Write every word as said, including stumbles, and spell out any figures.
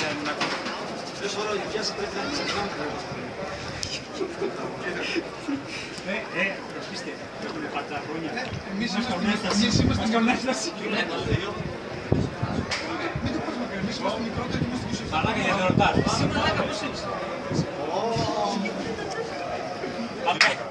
Δεν φοράω η πιάση πρέπει να είναι Ε, ε, ρωτήστε, έχουμε πατά χρόνια. Εμείς είμαστε στην Ανάσταση. Μην το πας μακριά, εμείς είμαστε μικρότεροι και είμαστε πίσω. Μαλάκα για να ρωτάς. Εσύ μαλάκα πώς είσαι.